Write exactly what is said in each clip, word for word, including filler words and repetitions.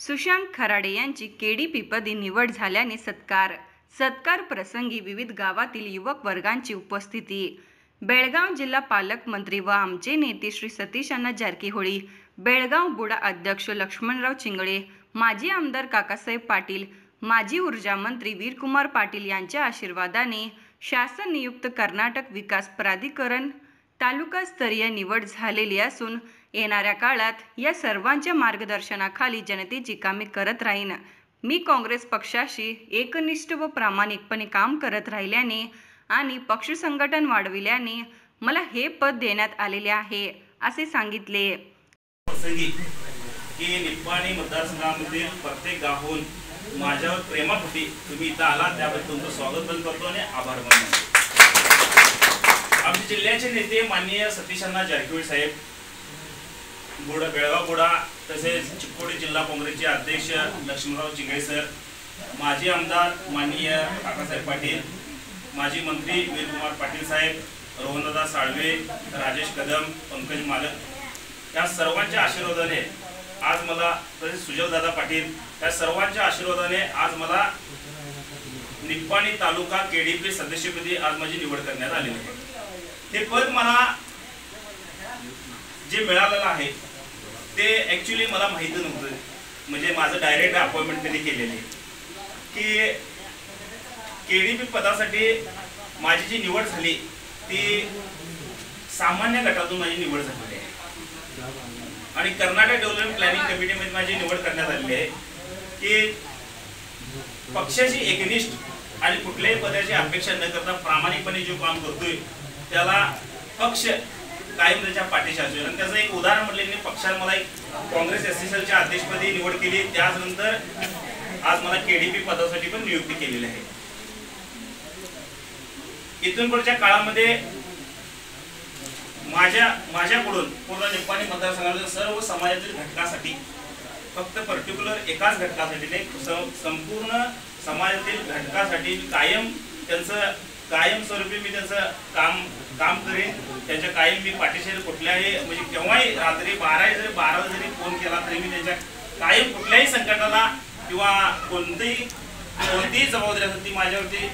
सुशांत खराडे यांची केडीपी पदी निवड झाल्याने सत्कार सत्कार प्रसंगी विविध गावातील युवक वर्गांची उपस्थिती। बेळगाव जिल्हा पालकमंत्री व आमचे नेते श्री सतीश अण्णा जारकीहोळी, बेळगाव बुडा अध्यक्ष लक्ष्मणराव चिंगळे, माजी आमदार काकासाहेब पाटील, माजी ऊर्जा मंत्री वीरकुमार पाटील यांच्या आशीर्वादाने शासन नियुक्त कर्नाटक विकास प्राधिकरण तालुकास्तरीय निवड झालेली असून येणाऱ्या काळात या सर्वांच्या मार्गदर्शनाखाली जनतेची कामे करत राहीन। मी काँग्रेस पक्षाशी एकनिष्ठ व प्रामाणिकपणे काम करत राहिल्याने आणि पक्ष संघटन वाढविल्याने मला हे पद देण्यात आलेले आहे असे सांगितले। की निप्पाणी मतदारसंघामध्ये प्रत्येक गावाहून माझ्यावर प्रेमापोटी तुम्ही इथं आला त्याबद्दल तुमचं स्वागत पण करतो आणि आभार मानतो। आमच्या जिल्ह्याचे नेते माननीय सतीश अण्णा जारकीहोळी साहेब, बुडा बेळगाव बुडा तसेच चिक्कोडी जिल्हा काँग्रेसचे अध्यक्ष लक्ष्मणराव चिंगळे सर, माजी आमदार माननीय काकासाहेब पाटील, माजी मंत्री वीरकुमार पाटील साहेब, रोहनदादा साळवे, राजेश कदम, पंकज मालक या सर्वांच्या आशीर्वादाने आज मला तसेच सुजलदादा पाटील या सर्वांच्या आशीर्वादाने आज मला निप्पाणी तालुका केडीपी सदस्यपदी आज माझी निवड करण्यात आलेली आहे। हे पद मला जे मिळालेलं आहे ते ॲक्च्युली मला माहिती नव्हतं, म्हणजे माझं डायरेक्ट अपॉइंटमेंट त्यांनी केलेली की केडीपी पदासाठी माझी जी निवड झाली ती सामान्य गटातून माझी निवड झालेली आहे आणि कर्नाटक डेव्हलपमेंट प्लॅनिंग कमिटीमध्ये माझी निवड करण्यात आलेली आहे की पक्षाची एकनिष्ठ आणि कुठल्याही पदाची अपेक्षा न करता प्रामाणिकपणे जो काम करतोय त्याला पक्ष कायम त्याच्या पाठीशी असेल। आणि त्याचं एक उदाहरण म्हटले की पक्षाने मला एक काँग्रेस एस सी सेलच्या अध्यक्षपदी निवड केली, त्यानंतर आज मला केडीपी पदासाठी पण नियुक्ती केलेली आहे। इथून पुढच्या काळामध्ये माझ्या माझ्याकडून पूर्ण निप्पाणी मतदारसंघातील सर्व समाजातील घटकासाठी, फक्त पर्टिक्युलर एकाच घटकासाठी नाही, संपूर्ण समाजातील घटकासाठी कायम त्यांचं कायमस्वरूपी मी त्यांचं काम काम करेन, त्यांच्या कायम मी पाठीशी कुठल्याही म्हणजे केव्हाही रात्री बारा जरी बाराला जरी फोन केला तरी मी त्यांच्या कायम कुठल्याही संकटाला किंवा कोणतीही कोणतीही जबाबदारी असेल ती माझ्यावरती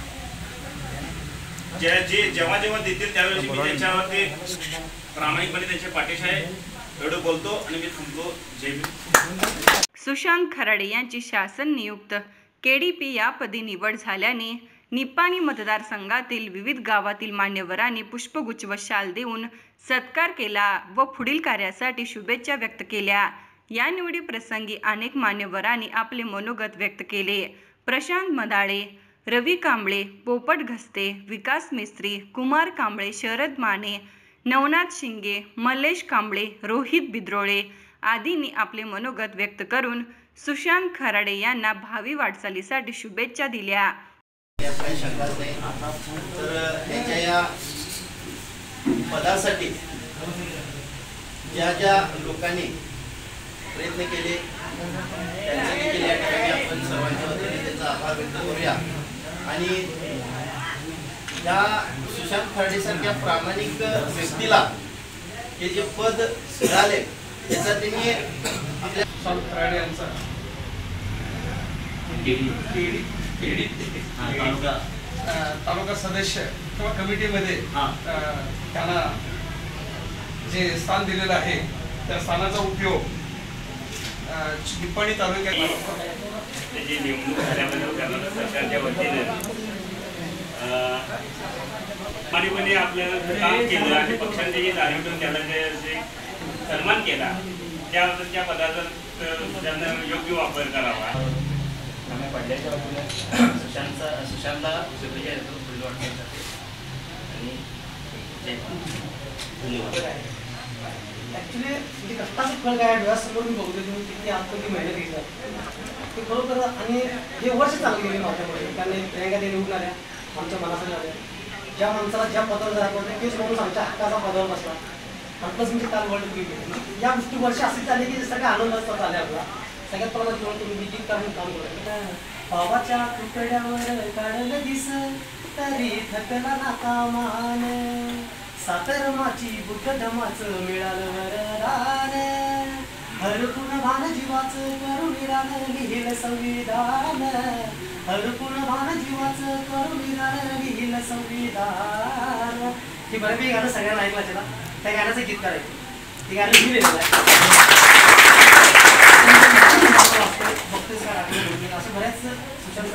जे जे जेव्हा जेव्हा देतील त्यावेळेस मी त्यांच्यावरती प्रामाणिकपणे त्यांच्या पाठीशी आहे एवढं बोलतो आणि मी थांबतो। जय भीम। सुशांत खराडे यांची शासन नियुक्त केडीपी या पदी निवड झाल्याने निप्पाणी मतदारसंघातील विविध गावातील मान्यवरांनी पुष्पगुच्छ व शाल देऊन सत्कार केला व पुढील कार्यासाठी शुभेच्छा व्यक्त केल्या। या निवडी प्रसंगी अनेक मान्यवरांनी आपले मनोगत व्यक्त केले। प्रशांत मदाळे, रवी कांबळे, पोपट घस्ते, विकास मिस्त्री, कुमार कांबळे, शरद माने, नवनाथ शिंगे, मल्लेश कांबळे, रोहित बिद्रोळे आदींनी आपले मनोगत व्यक्त करून सुशांत खराडे यांना भावी वाटचालीसाठी शुभेच्छा दिल्या। काही शंकाच नाही, तर त्यांच्या या पदासाठी ज्या ज्या लोकांनी प्रयत्न केले त्यांचे देखील या ठिकाणी आपण सर्वांच्या वतीने त्यांचा आभार व्यक्त करूया। आणि या सुशांत खराडेसारख्या प्रामाणिक व्यक्तीला हे जे पद मिळाले त्याचा त्यांनी आपल्या सुशांत खराडे यांचा तालुका सदस्य किंवा कमिटीमध्ये त्यांना जे स्थान दिलेलं आहे त्या स्थानाचा उपयोग निप्पाणी तालुक्यात त्याची निवडणूक झाल्याबद्दल कर्नाटक सरकारच्या वतीने प्रामाणिकपणे आपल्याला काम केलं आणि पक्षांचे जे दारिद्र्य त्याला जे सन्मान केला त्याबद्दल त्या पदाचा त्यांना योग्य वापर करावा। आम्ही पडल्याच्या बाजूला सुशांतचा सुशांतला शुभेच्छा देतो पुढील वाटण्यासाठी आणि जय धन्यवाद। ॲक्च्युली म्हणजे कष्टाचं फळ काय डोळ्यासमोर मी बघतो तुम्ही किती आतमध्ये मेहनत घेतलं ते खरोखर आणि हे वर्ष चालू गेले माझ्याकडे कारण प्रियंका ते निवडून आल्या आमच्या मनासाठी आल्या, ज्या माणसाला ज्या पदावर जायला पडते तेच म्हणून आमच्या हक्काचा पदावर बसला आणि प्लस म्हणजे काल वर्ल्ड गेले या गोष्टी वर्ष असे चालले की सगळ्या आनंद असतात आले आपला सगळ्यात पहिला जेव्हा तुम्ही मिटिंग करून काम करता पावाच्या तुकड्यावर काढलं दिस तरी थकला ना कामान सातरमाची बुट धमाच मिळालं वरदान हरपून भान जीवाचं करुणीरान लिहिल संविधान, हरपून भान जीवाचं करुणीरान लिहिल संविधान. हे बऱ्यापैकी गाणं सगळ्यांना ऐकलं असेल ना. त्या गाण्याचं गीत करायचं, ते गाणं लिहिलेलं आहे. असं बऱ्याच सुशांत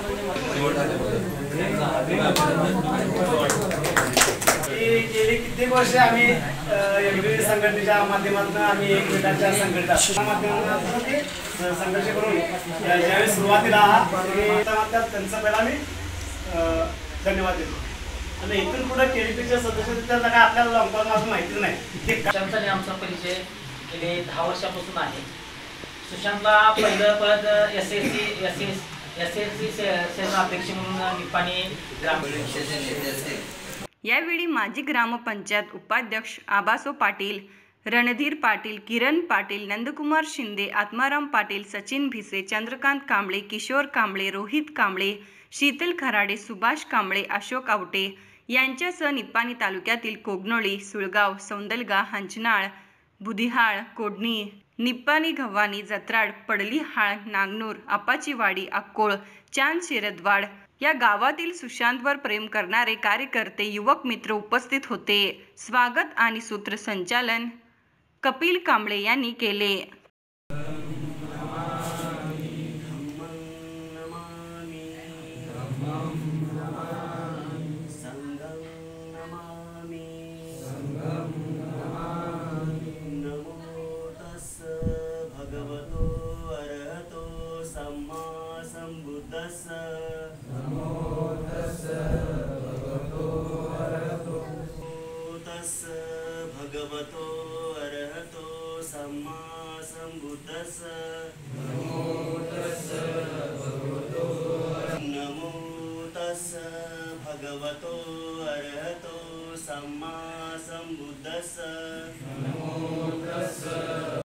गेली कित्येक वर्ष आम्ही एमबीबी संघटनेच्या माध्यमातून आम्ही एकमेकांच्या संघटना माध्यमातून ते संघर्ष करून ज्यावेळी सुरुवातीला त्यांचा पहिला मी धन्यवाद देतो. आणि इथून पुढे केडीपीच्या सदस्य त्याचा काय आपल्याला लॉंगटर्म अजून माहिती नाही. सुशांतचा आणि आमचा परिचय गेले दहा वर्षापासून आहे. सुशांतला पहिलं पद S S C S S S S C सेना अध्यक्ष म्हणून निपाणी ग्राम. यावेळी माजी ग्रामपंचायत उपाध्यक्ष आबासो पाटील, रणधीर पाटील, किरण पाटील, नंदकुमार शिंदे, आत्माराम पाटील, सचिन भिसे, चंद्रकांत कांबळे, किशोर कांबळे, रोहित कांबळे, शीतल खराडे, सुभाष कांबळे, अशोक आवटे यांच्यासह निपाणी तालुक्यातील कोगनोळी, सुळगाव, सौंदलगा, हंचनाळ, बुधिहाळ, कोडणी, निपाणी, गव्हाणी, जत्राड, पडलीहाळ, नागनूर, आपाचीवाडी, अक्कोळ, चांद शिरदवाड या गावातील सुशांतवर प्रेम करणारे कार्यकर्ते, युवक मित्र उपस्थित होते. स्वागत आणि सूत्रसंचालन कपिल कांबळे यांनी केले. भगवतो अरहतो सम्मा संबुद्धस्स. नमो तस्स भगवतो अरहतो सम्मा संबुद्धस्स.